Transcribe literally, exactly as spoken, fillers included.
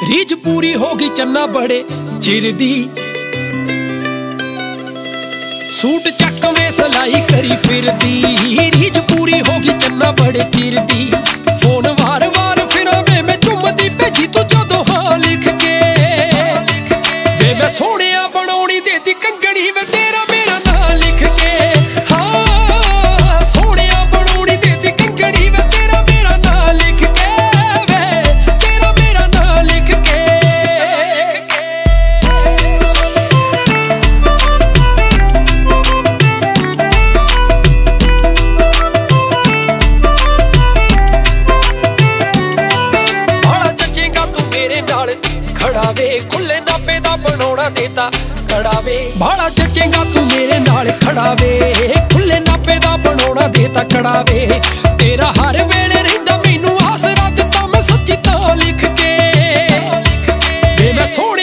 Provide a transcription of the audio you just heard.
रीझ पूरी होगी चन्ना बड़े चिर दी। सूट चक में सिलाई करी फिरदी, रीझ पूरी होगी चन्ना बड़े चिर दी। फोन वार वार फिरा वे मैं चुमदी भेजी तू जदों हां लिख के। वे मैं सोहणिया बनाउणी देती कंगड़ी वे तेरा मेरा नां लिख के। हाँ सोहणिया बनाउणी देती कंगड़ी वे तेरा मेरा नां लिख के। वे तेरा मेरा नां लिख के। खड़ा वे खुले नापे दा बनाउणा देता खड़ा वे। भाड़ा जचेगा तू मेरे नाल खड़ा वे, खुले नापे दा बनाउणा देता खड़ा वे। तेरा हर वेले रहिंदा मैनू आसरा दिता मैं सच्ची तां लिख के। वे मैं सोहणे